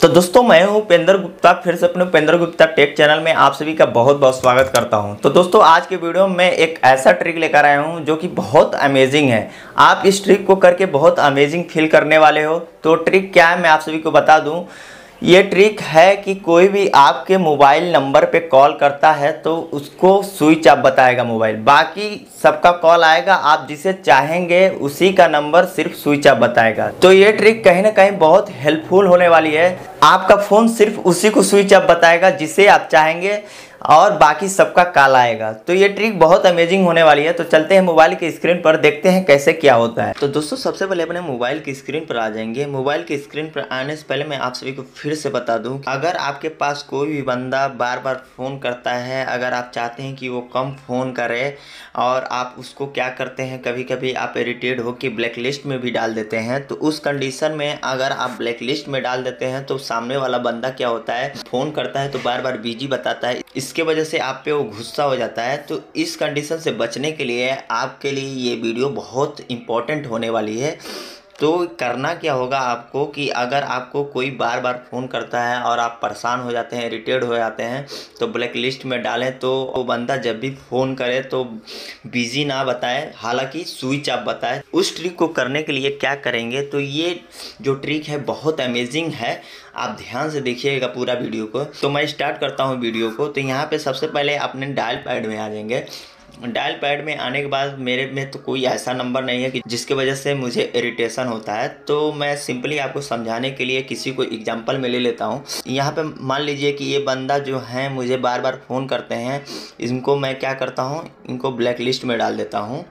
तो दोस्तों मैं हूं उपेंद्र गुप्ता, फिर से अपने उपेंद्र गुप्ता टेक चैनल में आप सभी का बहुत बहुत स्वागत करता हूं। तो दोस्तों आज के वीडियो में मैं एक ऐसा ट्रिक लेकर आया हूं जो कि बहुत अमेजिंग है। आप इस ट्रिक को करके बहुत अमेजिंग फील करने वाले हो। तो ट्रिक क्या है मैं आप सभी को बता दूं। ये ट्रिक है कि कोई भी आपके मोबाइल नंबर पे कॉल करता है तो उसको स्विच ऑफ बताएगा मोबाइल, बाकी सबका कॉल आएगा, आप जिसे चाहेंगे उसी का नंबर सिर्फ स्विच ऑफ बताएगा। तो ये ट्रिक कहीं ना कहीं बहुत हेल्पफुल होने वाली है। आपका फ़ोन सिर्फ उसी को स्विच ऑफ बताएगा जिसे आप चाहेंगे और बाकी सबका कॉल आएगा। तो ये ट्रिक बहुत अमेजिंग होने वाली है। तो चलते हैं मोबाइल की स्क्रीन पर, देखते हैं कैसे क्या होता है। तो दोस्तों सबसे पहले अपने मोबाइल की स्क्रीन पर आ जाएंगे। मोबाइल की स्क्रीन पर आने से पहले मैं आप सभी को फिर से बता दूं, अगर आपके पास कोई भी बंदा बार बार फ़ोन करता है, अगर आप चाहते हैं कि वो कम फ़ोन करे और आप उसको क्या करते हैं, कभी कभी आप इरिटेट हो कि ब्लैक लिस्ट में भी डाल देते हैं, तो उस कंडीशन में अगर आप ब्लैक लिस्ट में डाल देते हैं तो सामने वाला बंदा क्या होता है, फ़ोन करता है तो बार बार बिजी बताता है, इसके वजह से आप पे वो गुस्सा हो जाता है। तो इस कंडीशन से बचने के लिए आपके लिए ये वीडियो बहुत इम्पोर्टेंट होने वाली है। तो करना क्या होगा आपको कि अगर आपको कोई बार बार फ़ोन करता है और आप परेशान हो जाते हैं, इरिटेट हो जाते हैं, तो ब्लैक लिस्ट में डालें। तो वो बंदा जब भी फ़ोन करे तो बिज़ी ना बताए, हालांकि स्विच ऑफ बताए। उस ट्रिक को करने के लिए क्या करेंगे, तो ये जो ट्रिक है बहुत अमेजिंग है, आप ध्यान से देखिएगा पूरा वीडियो को। तो मैं स्टार्ट करता हूँ वीडियो को। तो यहाँ पे सबसे पहले अपने डायल पैड में आ जाएंगे। डायल पैड में आने के बाद मेरे में तो कोई ऐसा नंबर नहीं है कि जिसके वजह से मुझे इरिटेशन होता है। तो मैं सिंपली आपको समझाने के लिए किसी को एग्जांपल में ले लेता हूँ। यहाँ पे मान लीजिए कि ये बंदा जो है मुझे बार बार फ़ोन करते हैं, इनको मैं क्या करता हूँ, इनको ब्लैक लिस्ट में डाल देता हूँ।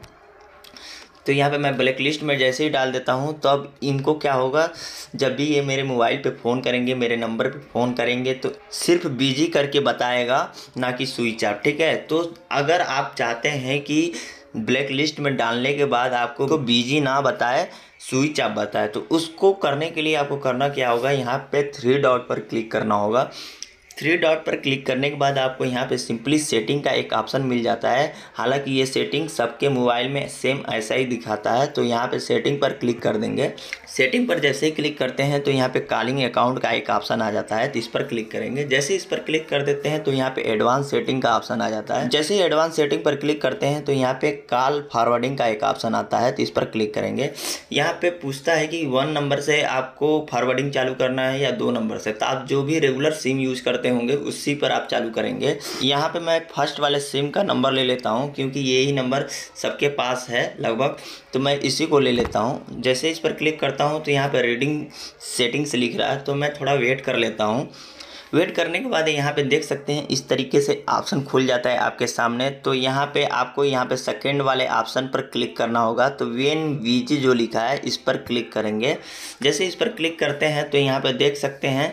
तो यहाँ पे मैं ब्लैक लिस्ट में जैसे ही डाल देता हूँ तो अब इनको क्या होगा, जब भी ये मेरे मोबाइल पे फ़ोन करेंगे, मेरे नंबर पे फ़ोन करेंगे तो सिर्फ बिजी करके बताएगा, ना कि स्विच ऑफ। ठीक है। तो अगर आप चाहते हैं कि ब्लैक लिस्ट में डालने के बाद आपको बिजी ना बताए, स्विच ऑफ बताए, तो उसको करने के लिए आपको करना क्या होगा, यहाँ पे 3 डॉट पर क्लिक करना होगा। 3 डॉट पर क्लिक करने के बाद आपको यहाँ पे सिंपली सेटिंग का एक ऑप्शन मिल जाता है। हालांकि ये सेटिंग सबके मोबाइल में सेम ऐसा ही दिखाता है। तो यहाँ पे सेटिंग पर क्लिक कर देंगे। सेटिंग पर जैसे ही क्लिक करते हैं तो यहाँ पे कॉलिंग अकाउंट का एक ऑप्शन आ जाता है, तो इस पर क्लिक करेंगे। जैसे इस पर क्लिक कर देते हैं तो यहाँ पे एडवांस सेटिंग का ऑप्शन आ जाता है। जैसे ही एडवांस सेटिंग पर क्लिक करते हैं तो यहाँ पे कॉल फॉरवर्डिंग का एक ऑप्शन आता है, तो इस पर क्लिक करेंगे। यहाँ पे पूछता है कि 1 नंबर से आपको फॉरवर्डिंग चालू करना है या 2 नंबर से। तो आप जो भी रेगुलर सिम यूज करते होंगे उसी पर आप चालू करेंगे। यहाँ पे मैं फर्स्ट वाले सिम का नंबर ले लेता हूँ क्योंकि यही नंबर सबके पास है लगभग, तो मैं इसी को ले लेता हूँ। जैसे इस पर क्लिक करता हूँ तो यहाँ पे रीडिंग सेटिंग्स लिख रहा है, तो मैं थोड़ा वेट कर लेता हूँ। वेट करने के बाद यहाँ पे देख सकते हैं इस तरीके से ऑप्शन खुल जाता है आपके सामने। तो यहाँ पे आपको यहाँ पे सेकंड वाले ऑप्शन पर क्लिक करना होगा। तो वेन वीजी जो लिखा है इस पर क्लिक करेंगे। जैसे इस पर क्लिक करते हैं तो यहाँ पे देख सकते हैं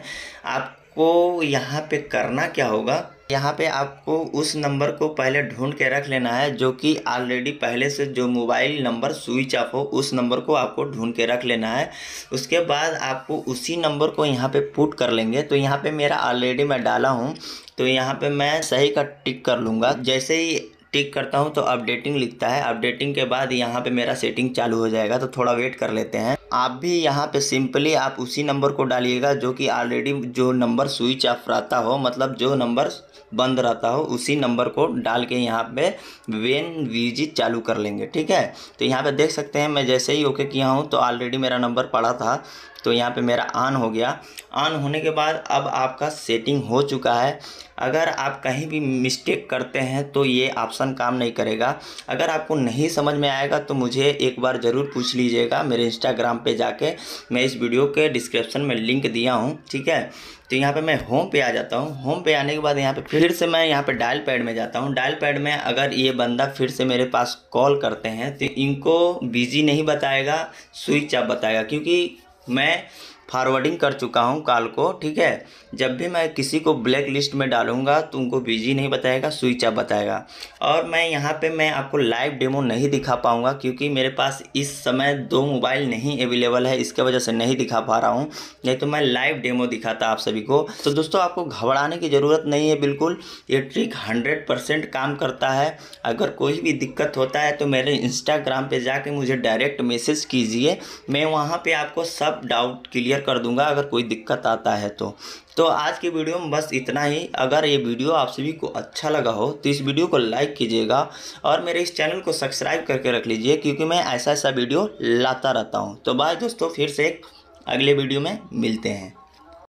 आपको यहाँ पे करना क्या होगा, यहाँ पे आपको उस नंबर को पहले ढूंढ के रख लेना है जो कि ऑलरेडी पहले से जो मोबाइल नंबर स्विच ऑफ हो, उस नंबर को आपको ढूंढ के रख लेना है। उसके बाद आपको उसी नंबर को यहाँ पे पुट कर लेंगे। तो यहाँ पे मेरा ऑलरेडी मैं डाला हूँ, तो यहाँ पे मैं सही का टिक कर लूँगा। जैसे ही टिक करता हूँ तो अपडेटिंग लिखता है। अपडेटिंग के बाद यहाँ पे मेरा सेटिंग चालू हो जाएगा। तो थोड़ा वेट कर लेते हैं। आप भी यहाँ पे सिंपली आप उसी नंबर को डालिएगा जो कि ऑलरेडी जो नंबर स्विच ऑफ रहता हो, मतलब जो नंबर बंद रहता हो, उसी नंबर को डाल के यहाँ पे वेन वीजी चालू कर लेंगे। ठीक है। तो यहाँ पे देख सकते हैं मैं जैसे ही ओके किया हूँ तो ऑलरेडी मेरा नंबर पड़ा था, तो यहाँ पे मेरा ऑन हो गया। ऑन होने के बाद अब आपका सेटिंग हो चुका है। अगर आप कहीं भी मिस्टेक करते हैं तो ये ऑप्शन काम नहीं करेगा। अगर आपको नहीं समझ में आएगा तो मुझे एक बार ज़रूर पूछ लीजिएगा मेरे इंस्टाग्राम पे जाके, मैं इस वीडियो के डिस्क्रिप्शन में लिंक दिया हूँ। ठीक है। तो यहाँ पे मैं होम पे आ जाता हूँ। होम पे आने के बाद यहाँ पे फिर से मैं यहाँ पे डायल पैड में जाता हूँ। डायल पैड में अगर ये बंदा फिर से मेरे पास कॉल करते हैं तो इनको बिजी नहीं बताएगा, स्विच ऑफ बताएगा, क्योंकि मैं फॉरवर्डिंग कर चुका हूं कॉल को। ठीक है। जब भी मैं किसी को ब्लैक लिस्ट में डालूंगा तो उनको बिजी नहीं बताएगा, स्विच ऑफ बताएगा। और मैं यहाँ पे मैं आपको लाइव डेमो नहीं दिखा पाऊंगा क्योंकि मेरे पास इस समय 2 मोबाइल नहीं अवेलेबल है, इसके वजह से नहीं दिखा पा रहा हूँ, नहीं तो मैं लाइव डेमो दिखाता आप सभी को। तो दोस्तों आपको घबराने की ज़रूरत नहीं है, बिल्कुल ये ट्रिक 100% काम करता है। अगर कोई भी दिक्कत होता है तो मेरे इंस्टाग्राम पर जाके मुझे डायरेक्ट मैसेज कीजिए, मैं वहाँ पर आपको सब डाउट क्लियर शेयर कर दूंगा अगर कोई दिक्कत आता है तो आज की वीडियो में बस इतना ही। अगर ये वीडियो आप सभी को अच्छा लगा हो तो इस वीडियो को लाइक कीजिएगा और मेरे इस चैनल को सब्सक्राइब करके रख लीजिए, क्योंकि मैं ऐसा वीडियो लाता रहता हूँ। तो बाय दोस्तों, फिर से एक अगले वीडियो में मिलते हैं।